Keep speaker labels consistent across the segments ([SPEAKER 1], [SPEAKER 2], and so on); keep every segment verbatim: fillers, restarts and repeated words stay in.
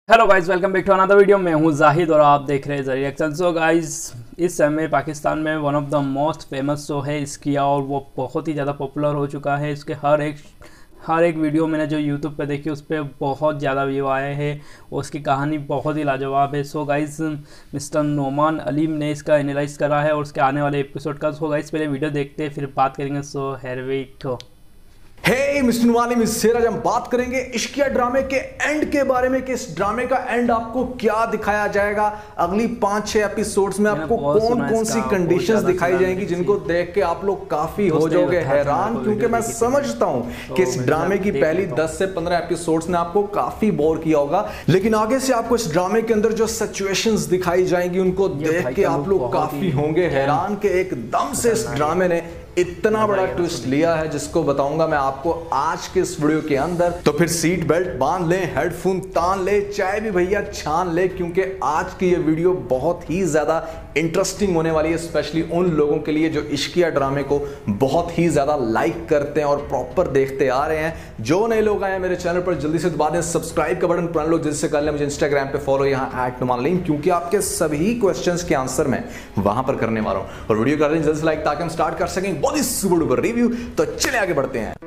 [SPEAKER 1] Hello guys, welcome back to another video. मैं हूं जाहिद और आप देख रहे हैं ज़ रिएक्शन। सो गाइस, इस समय पाकिस्तान में one of the most famous show है इसकिया और वो बहुत ही ज़्यादा पॉपुलर हो चुका है। इसके हर एक हर एक वीडियो मैंने जो यूट्यूब पे देखी उस पर बहुत ज़्यादा व्यू आए हैं और उसकी कहानी बहुत ही लाजवाब है। So guys, mister Noman Aleem ने इसका एनालाइज करा है और उसके आने वाले एपिसोड का। सो गाइस, पहले वीडियो देखते हैं फिर बात करेंगे। So here we go.
[SPEAKER 2] Hey mister Noman, इससे आज हम बात करेंगे इश्किया ड्रामे के एंड के बारे में कि इस ड्रामे का एंड आपको क्या दिखाया जाएगा। अगली पांच छह एपिसोड्स में आपको कौन कौन सी कंडीशंस दिखाई जाएंगी जिनको देख के आप लोग काफी हो जाओगे हैरान, क्योंकि मैं समझता हूं कि इस ड्रामे की पहली दस से पंद्रह एपिसोड्स ने आपको काफी बोर किया होगा, लेकिन आगे से आपको इस ड्रामे के अंदर जो सिचुएशंस दिखाई जाएंगी उनको देख के आप लोग काफी होंगे हैरान कि एकदम से इस ड्रामे ने इतना बड़ा ट्विस्ट लिया है जिसको बताऊंगा मैं आपको आज के इस वीडियो के अंदर। तो फिर सीट बेल्ट बांध ले, हेडफोन तान ले, चाय भी भैया छान ले, क्योंकि आज की ये वीडियो बहुत ही ज्यादा इंटरेस्टिंग होने वाली है, स्पेशली उन लोगों के लिए जो इश्किया ड्रामे को बहुत ही ज्यादा लाइक करते हैं और प्रॉपर देखते आ रहे हैं। जो नए लोग आए हैं मेरे चैनल पर, जल्दी से दबा दें सब्सक्राइब का बटन। पुराने लोग जल्दी से कर लें मुझे इंस्टाग्राम पे फॉलो, यहाँ एट नोमान अलीम, क्योंकि आपके सभी क्वेश्चंस के आंसर मैं वहां पर करने वाला हूं। और वीडियो कर रहे हैं जल्दी से लाइक ताकि हम स्टार्ट कर सकें बहुत ही सुपर डुपर रिव्यू। तो चले आगे बढ़ते हैं।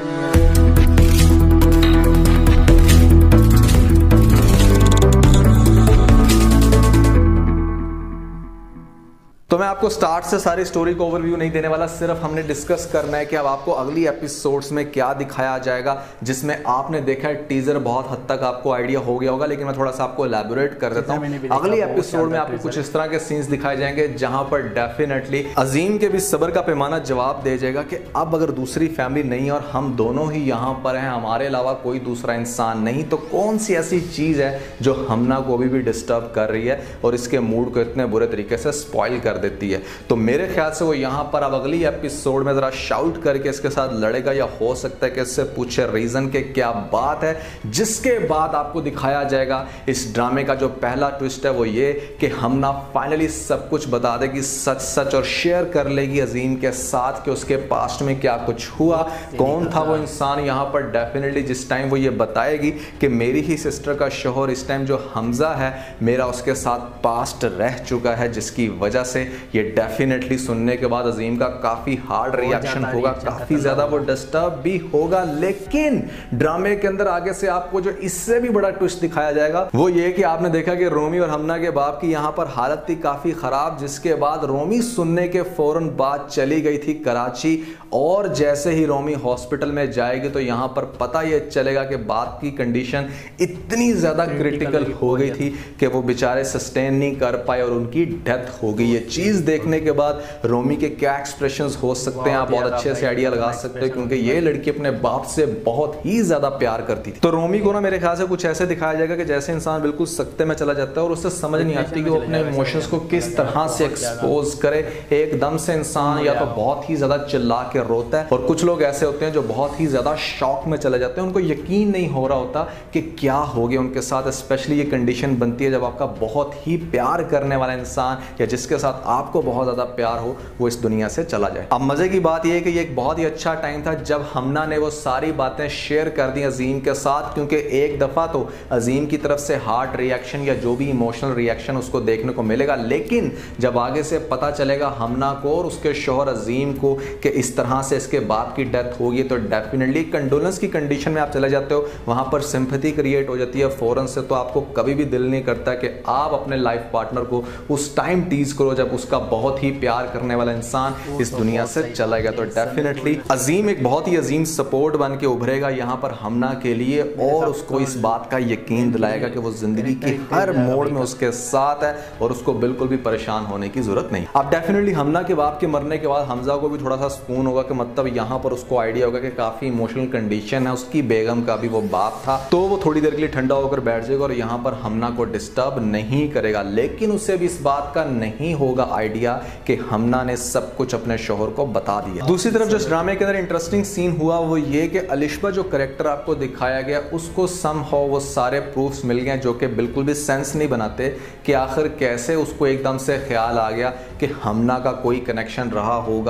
[SPEAKER 2] तो मैं आपको स्टार्ट से सारी स्टोरी को ओवरव्यू नहीं देने वाला, सिर्फ हमने डिस्कस करना है कि अब आपको अगली एपिसोड्स में क्या दिखाया जाएगा, जिसमें आपने देखा है टीजर बहुत हद तक आपको आइडिया हो गया होगा, लेकिन मैं थोड़ा सा आपको एलैबोरेट कर देता हूं। अगली एपिसोड में आपको कुछ इस तरह के सीन्स दिखाए जाएंगे जहां पर डेफिनेटली अजीम के भी सब्र का पैमाना जवाब दे जाएगा कि अब अगर दूसरी फैमिली नहीं और हम दोनों ही यहां पर हैं, हमारे अलावा कोई दूसरा इंसान नहीं, तो कौन सी ऐसी चीज है जो हमना को अभी भी डिस्टर्ब कर रही है और इसके मूड को इतने बुरे तरीके से स्पॉइल कर देती है। तो मेरे ख्याल से वो यहां पर अब अगली एपिसोड में जरा शाउट करके इसके साथ लड़ेगा, या हो सकता है कि इससे पूछे रीजन के क्या बात है, जिसके बाद आपको दिखाया जाएगा इस ड्रामे का जो पहला ट्विस्ट है वो ये कि हमना फाइनली सब कुछ बता देगी सच सच और शेयर कर लेगी अजीम के साथ कि उसके पास्ट में क्या कुछ हुआ, कौन था वो इंसान यहां पर। डेफिनेटली जिस टाइम वो ये बताएगी कि मेरी ही सिस्टर का शोहर इस टाइम जो हमजा है मेरा उसके साथ पास्ट रह चुका है, जिसकी वजह से ये डेफिनेटली सुनने के बाद अजीम का काफी हार्ड रिएक्शन होगा, काफी ज्यादा वो डिस्टर्ब भी होगा। लेकिन ड्रामे के अंदर आगे से आपको जो इससे भी बड़ा ट्विस्ट दिखाया जाएगा वो ये कि आपने देखा कि रोमी और हमना के बाप की यहां पर हालत थी काफी खराब, जिसके बाद रोमी सुनने के फौरन बाद चली गई थी कराची, और जैसे ही रोमी हॉस्पिटल में जाएगी तो यहां पर पता ये चलेगा कि बाप की कंडीशन इतनी ज्यादा क्रिटिकल हो गई थी कि वो बेचारे सस्टेन नहीं कर पाए और उनकी डेथ हो गई। ये चीज देखने के बाद रोमी के क्या एक्सप्रेशंस हो सकते हैं आप बहुत अच्छे से आइडिया लगा सकते हैं, क्योंकि ये लड़की अपने बाप से बहुत ही ज्यादा प्यार करती थी। तो रोमी को ना मेरे ख्याल से कुछ ऐसे दिखाया जाएगा कि जैसे इंसान बिल्कुल सख्ते में चला जाता है और उससे समझ नहीं आती कि वो अपने इमोशंस को किस तरह से एक्सपोज करे। एकदम से इंसान या तो बहुत ही ज्यादा चिल्ला के रोता है, और कुछ लोग ऐसे होते हैं जो बहुत ही ज्यादा शॉक में चले जाते हैं, उनको यकीन नहीं हो रहा होता कि क्या हो गया उनके साथ। स्पेशली ये कंडीशन बनती है जब आपका बहुत ही प्यार करने वाला इंसान या जिसके साथ आपको बहुत ज्यादा प्यार हो वो इस दुनिया से चला जाए। अब मजे की बात यह है कि ये एक बहुत ही अच्छा टाइम था जब हमना ने वो सारी बातें शेयर कर दी अजीम के साथ, क्योंकि एक दफा तो अजीम की तरफ से हार्ट रिएक्शन या जो भी इमोशनल रिएक्शन उसको देखने को मिलेगा, लेकिन जब आगे से पता चलेगा हमना को और उसके शोहर अजीम को कि इस तरह से इसके बाप की डेथ होगी, तो डेफिनेटली कंडोलेंस की कंडीशन में आप चले जाते हो, वहां पर सिंपैथी क्रिएट हो जाती है फौरन से। तो आपको कभी भी दिल नहीं करता कि आप अपने लाइफ पार्टनर को उस टाइम टीज करो जब उसका बहुत ही प्यार करने वाला इंसान इस दुनिया से चला गया। तो डेफिनेटली अजीम एक बहुत ही अजीम सपोर्ट बन के उभरेगा यहां पर हमना के लिए, और उसको इस बात का यकीन दिलाएगा कि वो जिंदगी के हर मोड़ में उसके साथ है और उसको बिल्कुल भी परेशान होने की जरूरत नहीं। अब डेफिनेटली हमना के बाप के मरने के बाद हमजा को भी थोड़ा सा सुकून होगा कि मतलब यहां पर उसको आइडिया होगा कि काफी इमोशनल कंडीशन है, उसकी बेगम का भी वो बाप था, तो वो थोड़ी देर के लिए ठंडा होकर बैठ जाएगा और यहां पर हमना को डिस्टर्ब नहीं करेगा। लेकिन उसे भी इस बात का नहीं होगा आइडिया कि हमना ने सब कुछ अपने शोहर को बता दिया। दूसरी तरफ जो ड्रामे के अंदर इंटरेस्टिंग सीन हुआ वो ये कि अलिशबा जो कैरेक्टर आपको दिखाया गया उसको समहाउ वो सारे प्रूफ्स मिल गए जो कि बिल्कुल भी सेंस नहीं बनाते कि आखिर कैसे उसको एकदम से ख्याल आ गया कि हमना का कोई कनेक्शन रहा होगा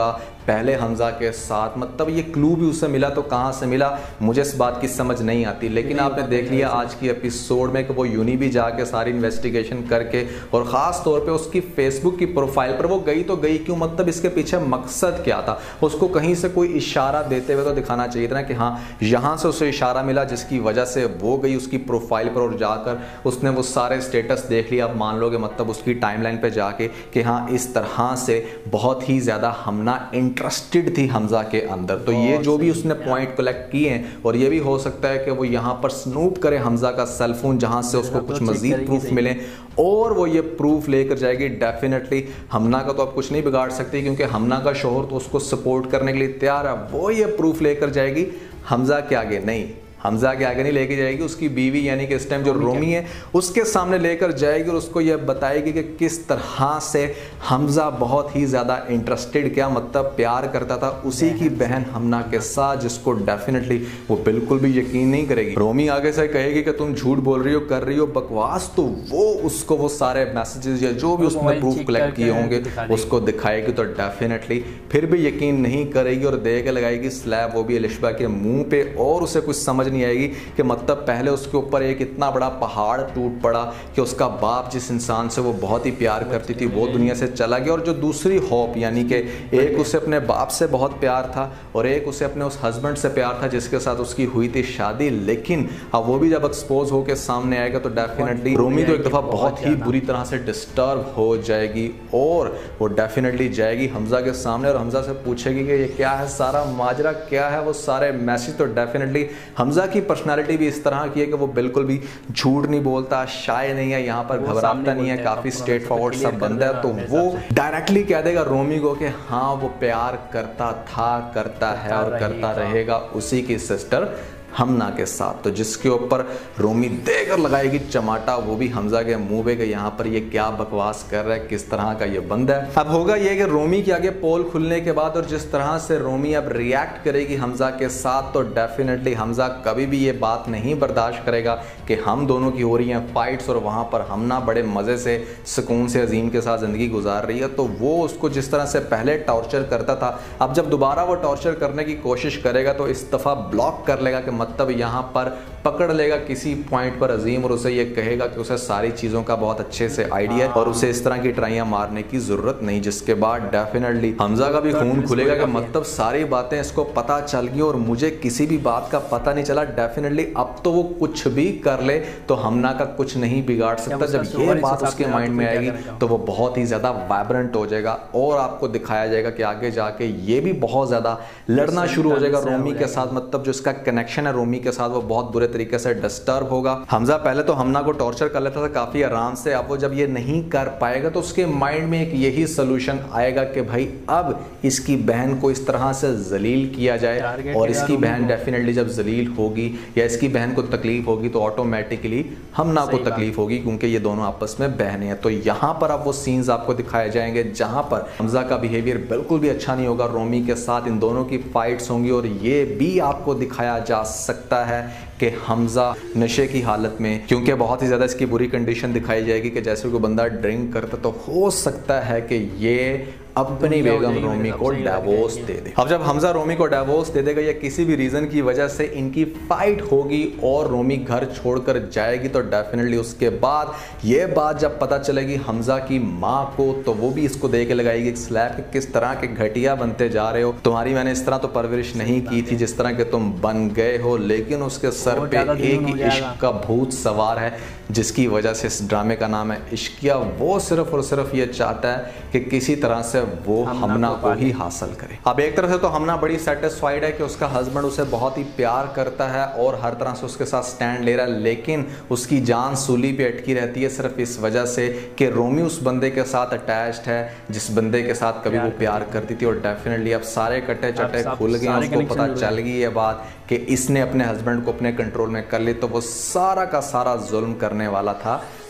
[SPEAKER 2] पहले हमजा के साथ, मतलब ये क्लू भी उससे मिला तो कहाँ से मिला मुझे इस बात की समझ नहीं आती। लेकिन आपने देख लिया आज की एपिसोड में कि वो यूनी भी जाके सारी इन्वेस्टिगेशन करके, और ख़ास तौर पे उसकी फेसबुक की प्रोफाइल पर वो गई तो गई क्यों, मतलब इसके पीछे मकसद क्या था। उसको कहीं से कोई इशारा देते हुए तो दिखाना चाहिए था ना कि हाँ यहाँ से उसे इशारा मिला जिसकी वजह से वो गई उसकी प्रोफाइल पर और जाकर उसने वो सारे स्टेटस देख लिया। आप मान लोगे मतलब उसकी टाइमलाइन पे जाके कि हाँ इस तरह से बहुत ही ज़्यादा हमना इंटरेस्टेड थी हमजा के अंदर। तो ये जो भी उसने पॉइंट कलेक्ट किए हैं, और ये भी हो सकता है कि वो यहाँ पर स्नूप करे हमजा का सेलफोन जहाँ से उसको कुछ मजीद प्रूफ मिले, और वो ये प्रूफ लेकर जाएगी। डेफिनेटली हमना का तो आप कुछ नहीं बिगाड़ सकती क्योंकि हमना का शोहर तो उसको सपोर्ट करने के लिए तैयार है। वो ये प्रूफ लेकर जाएगी हमजा के आगे, नहीं हमजा के आगे नहीं लेके जाएगी, उसकी बीवी यानी कि इस टाइम जो रोमी है उसके सामने लेकर जाएगी और उसको यह बताएगी कि किस तरह से हमजा बहुत ही ज़्यादा इंटरेस्टेड, क्या मतलब प्यार करता था उसी की बहन हमना के साथ, जिसको डेफिनेटली वो बिल्कुल भी यकीन नहीं करेगी। रोमी आगे से कहेगी कि तुम झूठ बोल रही हो, कर रही हो बकवास, तो वो उसको वो सारे मैसेजेस या जो भी उसने प्रूफ कलेक्ट किए होंगे उसको दिखाएगी। तो डेफिनेटली फिर भी यकीन नहीं करेगी और दे के लगाएगी स्लैब, वो भी अलिशबा के मुंह पे, और उसे कुछ समझ नहीं आएगी कि मतलब पहले उसके ऊपर एक इतना बड़ा पहाड़ टूट पड़ा कि उसका बाप जिस इंसान से वो बहुत ही प्यार करती थी वो दुनिया से चला गया, और जो दूसरी होप यानी कि एक उसे अपने बाप से बहुत प्यार था और एक उसे अपने उस हस्बैंड से प्यार था जिसके साथ उसकी हुई थी शादी, लेकिन अब वो भी जब एक्सपोज होकर सामने आएगा तो डेफिनेटली रोमी तो एक दफ़ा बहुत ही बुरी तरह से डिस्टर्ब हो जाएगी और वो डेफिनेटली जाएगी हमजा के सामने और हमजा से पूछेगी कि ये क्या है, सारा माजरा क्या है, वो सारे मैसेज। तो डेफिनेटली हमजा की पर्सनालिटी भी इस तरह की है कि वो बिल्कुल भी झूठ नहीं बोलता, शाय नहीं है, यहाँ पर घबराता नहीं है, काफी स्ट्रेट फॉरवर्ड सा बंदा है। तो वो डायरेक्टली कह देगा रोमी को कि हाँ वो प्यार करता था, करता है और करता रहेगा उसी की सिस्टर हमना के साथ। तो जिसके ऊपर रोमी देकर लगाएगी चमाटा, वो भी हमजा के मुंह पे कि यहाँ पर ये क्या बकवास कर रहा है, किस तरह का ये बंदा है। अब होगा ये कि रोमी के आगे पोल खुलने के बाद और जिस तरह से रोमी अब रिएक्ट करेगी हमजा के साथ, तो डेफिनेटली हमजा कभी भी ये बात नहीं बर्दाश्त करेगा कि हम दोनों की हो रही हैं फाइट्स और वहाँ पर हमना बड़े मज़े से सुकून से अजीम के साथ ज़िंदगी गुजार रही है। तो वो उसको जिस तरह से पहले टॉर्चर करता था, अब जब दोबारा वो टॉर्चर करने की कोशिश करेगा तो इस दफ़ा ब्लॉक कर लेगा, कि मतलब यहाँ पर पकड़ लेगा किसी पॉइंट पर अजीम और उसे ये कहेगा कि उसे सारी चीज़ों का बहुत अच्छे से आइडिया है और उसे इस तरह की ट्राइयां मारने की ज़रूरत नहीं। जिसके बाद डेफिनेटली हमजा का भी खून खुलेगा कि मतलब सारी बातें इसको पता चल गई और मुझे किसी भी बात का पता नहीं चला। डेफिनेटली अब तो वो कुछ भी कर ले तो हमना का कुछ नहीं बिगाड़ सकता। जब ये बात उसके माइंड में आएगी तो वो बहुत ही ज़्यादा वाइब्रेंट हो जाएगा और आपको दिखाया जाएगा कि आगे जाके ये भी बहुत ज़्यादा लड़ना शुरू हो जाएगा रोमी के साथ। मतलब जो इसका कनेक्शन है रोमी के साथ वो बहुत बुरे तरीके से डिस्टर्ब होगा। हमजा पहले तो हमना को टॉर्चर कर लेता था काफी आराम से, अब वो जब ये नहीं कर पाएगा तो उसके माइंड में एक यही सोल्यूशन आएगा कि भाई अब इसकी बहन को इस तरह से जलील किया जाए और इसकी बहन डेफिनेटली जब जलील होगी या इसकी बहन को तकलीफ होगी तो ऑटोमेटिकली हमना को तकलीफ होगी क्योंकि ये दोनों आपस में बहनें हैं। तो यहाँ पर अब वो सीन्स आपको दिखाए जाएंगे जहां पर हमजा का बिहेवियर बिल्कुल भी अच्छा नहीं होगा रोमी के साथ, इन दोनों की फाइट्स होंगी और ये भी आपको दिखाया जा सकता है कि हमजा नशे की हालत में, क्योंकि बहुत ही ज़्यादा इसकी बुरी कंडीशन दिखाई जाएगी कि जैसे कोई बंदा ड्रिंक करता तो हो सकता है कि ये अपनी बेगम रोमी को डिवोर्स दे दे। अब जब हमजा रोमी को डिवोर्स दे देगा या किसी भी रीज़न की वजह से इनकी फाइट होगी और रोमी घर छोड़कर जाएगी तो डेफिनेटली उसके बाद ये बात जब पता चलेगी हमजा की माँ को तो वो भी इसको दे के लगाएगी एक स्लैब कि किस तरह के घटिया बनते जा रहे हो, तुम्हारी मैंने इस तरह तो परवरिश नहीं की थी जिस तरह के तुम बन गए हो। लेकिन उसके सर पे एक इश्क का भूत सवार है जिसकी वजह से इस ड्रामे का नाम है इश्किया। वो सिर्फ और सिर्फ ये चाहता है कि किसी तरह से वो हमना को ही हासिल करे। अब एक तरह से तो हमना बड़ी सेटिस्फाइड है कि उसका हस्बैंड उसे बहुत ही प्यार करता है और हर तरह से उसके साथ स्टैंड ले रहा है, लेकिन उसकी जान सूली पे अटकी रहती है सिर्फ इस वजह से कि रोमी उस बंदे के साथ अटैच्ड है जिस बंदे के साथ कभी वो प्यार करती थी। और डेफिनेटली अब सारे कट्टे चट्टे खुल गए, उसको पता चल गई ये बात कि इसने अपने हस्बैंड को अपने कंट्रोल में कर ली, तो वो सारा का सारा जुल्म करने वाला था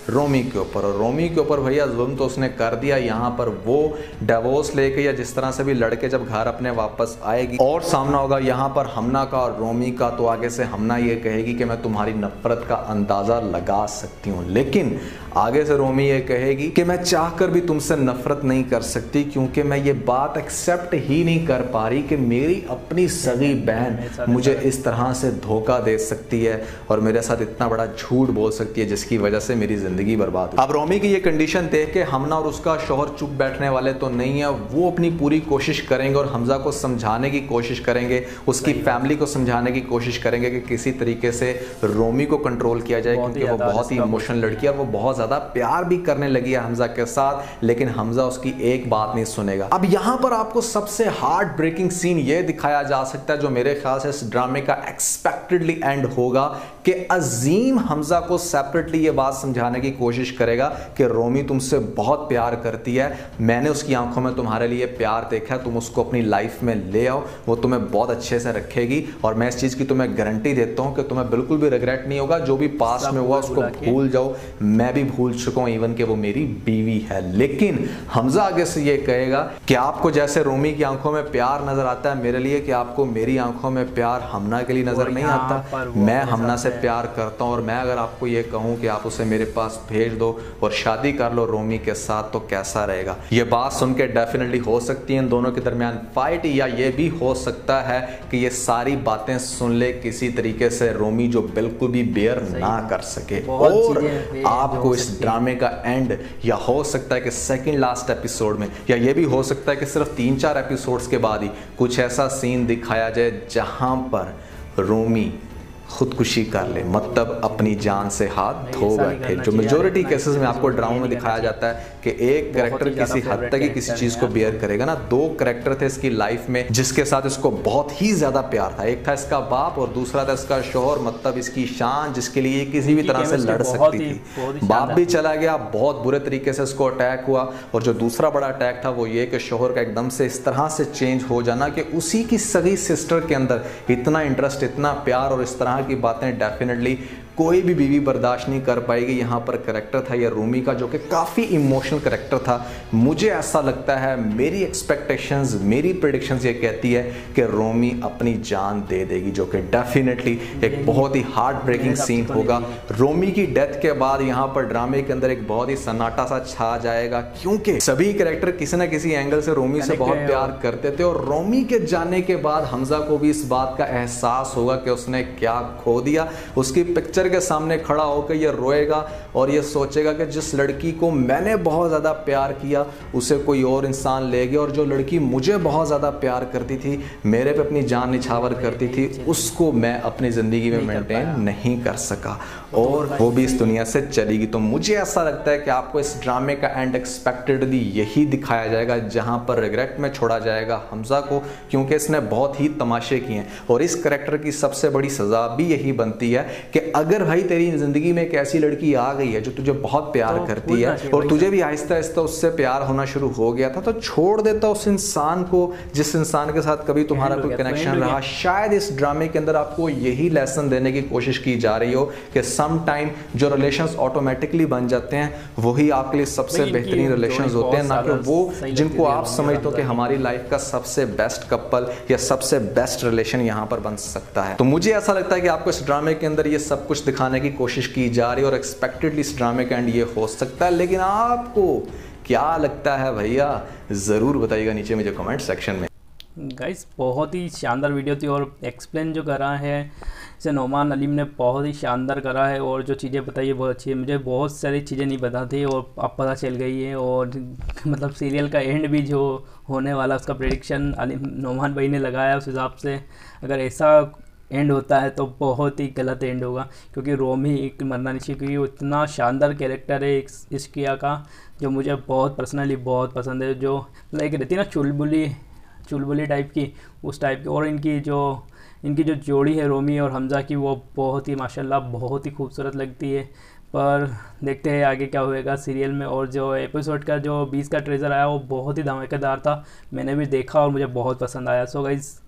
[SPEAKER 2] रोमी के ऊपर। और रोमी के ऊपर भैया जुल्म तो उसने कर दिया। यहाँ पर वो डिवोर्स लेके या जिस तरह से भी लड़के जब घर अपने वापस आएगी और सामना होगा यहाँ पर हमना का और रोमी का, तो आगे से हमना ये कहेगी कि मैं तुम्हारी नफरत का अंदाजा लगा सकती हूँ, लेकिन आगे से रोमी ये कहेगी कि मैं चाहकर भी तुमसे नफरत नहीं कर सकती, क्योंकि मैं ये बात एक्सेप्ट ही नहीं कर पा रही कि मेरी अपनी सगी बहन मुझे इस तरह से धोखा दे सकती है और मेरे साथ इतना बड़ा झूठ बोल सकती है जिसकी वजह से मेरी जिंदगी बर्बाद हो। अब रोमी की ये कंडीशन देख के हमना और उसका शौहर चुप बैठने वाले तो नहीं है। वो अपनी पूरी कोशिश करेंगे और हमजा को समझाने की कोशिश करेंगे, उसकी फैमिली को समझाने की कोशिश करेंगे कि किसी तरीके से रोमी को कंट्रोल किया जाए, क्योंकि वो बहुत ही इमोशनल लड़की है और वो बहुत ज्यादा प्यार भी करने लगी है हमजा के साथ, लेकिन हमजा उसकी एक बात नहीं सुनेगा। अब यहां पर आपको सबसे हार्ट ब्रेकिंग सीन ये दिखाया जा सकता है, जो मेरे ख्याल से इस ड्रामे का एक्सपेक्टेडली एंड होगा, कि अजीम हमजा को सेपरेटली ये बात समझाने की कोशिश करेगा कि रोमी तुमसे बहुत प्यार करती है, मैंने उसकी आंखों में तुम्हारे लिए प्यार देखा है, तुम उसको अपनी लाइफ में ले आओ, वो तुम्हें बहुत अच्छे से रखेगी और मैं इस चीज की तुम्हें गारंटी देता हूं कि तुम्हें बिल्कुल भी रिग्रेट नहीं होगा। जो भी पास्ट में हुआ उसको भूल जाओ, मैं भी भूल चुका हूं, इवन कि वो मेरी बीवी है। लेकिन हमजा आगे से ये कहेगा कि आपको जैसे रोमी की आंखों में प्यार नजर आता है मेरे लिए, कि आपको मेरी आंखों में प्यार हमना के लिए नजर नहीं आता। मैं हमना से प्यार करता हूं और मैं अगर आपको ये कहूं कि आप उसे मेरे पास भेज दो और शादी कर लो रोमी के साथ, तो कैसा रहेगा? ये बात सुन के डेफिनेटली हो सकती है इन दोनों के दरमियान फाइट, या ये भी हो सकता है कि ये सारी बातें सुन ले किसी तरीके से रोमी, जो बिल्कुल भी बेयर ना कर सके। और आपको इस ड्रामे का एंड या हो सकता है कि सेकंड लास्ट एपिसोड में, या ये भी हो सकता है कि सिर्फ तीन चार एपिसोड्स के बाद ही कुछ ऐसा सीन दिखाया जाए जहां पर रोमी खुदकुशी कर ले, मतलब अपनी जान से हाथ धो बैठे। जो मेजोरिटी केसेस में आपको ड्रामा में दिखाया जाता है कि एक कैरेक्टर किसी हद तक ही किसी चीज को बेयर करेगा ना। दो कैरेक्टर थे इसकी लाइफ में जिसके साथ इसको बहुत ही ज्यादा प्यार था, एक था इसका बाप और दूसरा था इसका शौहर, मतलब इसकी शान, जिसके लिए किसी भी तरह से लड़ सकती थी। बाप भी चला गया, बहुत बुरे तरीके से इसको अटैक हुआ, और जो दूसरा बड़ा अटैक था वो ये कि शौहर का एकदम से इस तरह से चेंज हो जाना कि उसी की सगी सिस्टर के अंदर इतना इंटरेस्ट, इतना प्यार और इस तरह की बातें डेफिनेटली कोई भी बीवी बर्दाश्त नहीं कर पाएगी। यहाँ पर करेक्टर था या रूमी का, जो कि काफ़ी इमोशनल करेक्टर था। मुझे ऐसा लगता है, मेरी एक्सपेक्टेशंस, मेरी प्रेडिक्शंस ये कहती है कि रोमी अपनी जान दे देगी, जो कि डेफिनेटली एक बहुत ही हार्ट ब्रेकिंग सीन होगा। रोमी की डेथ के बाद यहाँ पर ड्रामे के अंदर एक बहुत ही सन्नाटा सा छा जाएगा, क्योंकि सभी करेक्टर किसी ना किसी एंगल से रोमी से बहुत प्यार करते थे, और रोमी के जाने के बाद हमजा को भी इस बात का एहसास होगा कि उसने क्या खो दिया। उसकी पिक्चर के सामने खड़ा होकर ये रोएगा और ये सोचेगा कि जिस लड़की को मैंने बहुत ज़्यादा प्यार किया उसे कोई और इंसान ले गया, और जो लड़की मुझे बहुत ज़्यादा प्यार करती थी, मेरे पे अपनी जान निछावर करती थी, उसको मैं अपनी ज़िंदगी में मेंटेन नहीं कर सका और वो भी इस दुनिया से चली गई। तो मुझे ऐसा लगता है कि आपको इस ड्रामे का एंड एक्सपेक्टेडली यही दिखाया जाएगा, जहाँ पर रिग्रेट में छोड़ा जाएगा हमजा को, क्योंकि इसने बहुत ही तमाशे किए हैं। और इस करेक्टर की सबसे बड़ी सज़ा भी यही बनती है कि अगर भाई तेरी जिंदगी में एक ऐसी लड़की आ गई है जो तुझे बहुत प्यार तो करती है और तुझे भी आहिस्ता आहिस्ता उससे प्यार होना शुरू हो गया था, तो छोड़ देता उस इंसान को जिस इंसान के साथ कभी तुम्हारा कोई कनेक्शन रहा। शायद इस ड्रामे के अंदर आपको यही लेसन देने की कोशिश की जा रही हो कि सम टाइम जो रिलेशंस ऑटोमेटिकली बन जाते हैं वही आपके लिए सबसे बेहतरीन रिलेशंस होते हैं, ना कि वो जिनको आप समझते हो कि हमारी लाइफ का सबसे बेस्ट कपल या सबसे बेस्ट रिलेशन यहाँ पर बन सकता है। तो मुझे ऐसा लगता है कि आपको इस ड्रामे के अंदर ये सब कुछ दिखाने की कोशिश की जा रही है और एक्सपेक्टेडली इस ड्रामे का एंड ये हो सकता है। लेकिन आपको क्या लगता है भैया, ज़रूर बताइएगा नीचे मुझे कमेंट सेक्शन में।
[SPEAKER 1] गाइस बहुत ही शानदार वीडियो थी और एक्सप्लेन जो करा है जैसे नोमान अलीम ने बहुत ही शानदार करा है, और जो चीज़ें बताई है बहुत अच्छी है। मुझे बहुत सारी चीज़ें नहीं पता थी और अब पता चल गई है, और मतलब सीरियल का एंड भी जो होने वाला उसका प्रेडिक्शन अली नोमान भाई ने लगाया, उस हिसाब से अगर ऐसा एंड होता है तो बहुत ही गलत एंड होगा, क्योंकि रोमी एक मरना नहीं चाहिए, क्योंकि वो इतना शानदार कैरेक्टर है इश्किया का जो मुझे बहुत पर्सनली बहुत पसंद है। जो लाइक रहती है ना चुलबुली चुलबुली टाइप की, उस टाइप की। और इनकी जो इनकी जो जोड़ी है रोमी और हमजा की, वो बहुत ही माशाल्लाह बहुत ही खूबसूरत लगती है। पर देखते हैं आगे क्या होएगा सीरियल में। और जो एपिसोड का जो बीस का ट्रेजर आया वो बहुत ही धमाकेदार था, मैंने भी देखा और मुझे बहुत पसंद आया। सो गाइस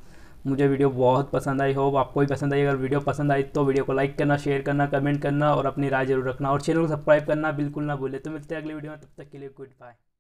[SPEAKER 1] मुझे वीडियो बहुत पसंद आई, होप आपको भी पसंद आई। अगर वीडियो पसंद आई तो वीडियो को लाइक करना, शेयर करना, कमेंट करना और अपनी राय जरूर रखना और चैनल को सब्सक्राइब करना बिल्कुल ना भूले। तो मिलते हैं अगली वीडियो में, तब तक के लिए गुड बाय।